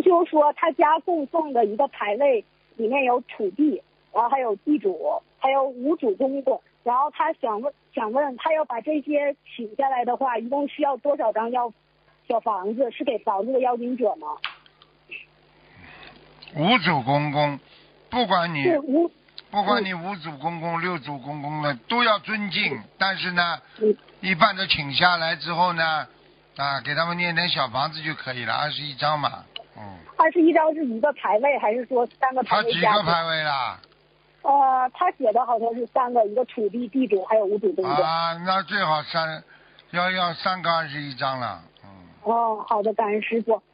就是说他家供奉的一个牌位里面有土地，然后还有地主，还有五主公公，然后他想问他要把这些请下来的话，一共需要多少张小房子？是给房子的要经者吗？ 五主公公，不管你五主公公、六主公公的都要尊敬，但是呢，一般的请下来之后呢，给他们念点小房子就可以了，21张嘛。 21张是一个牌位，还是说3个牌位？ 他几个牌位啦？ 他写的好像是3个，一个土地、地主还有五主公公。 那最好要3个21张了。 好的，感恩师傅。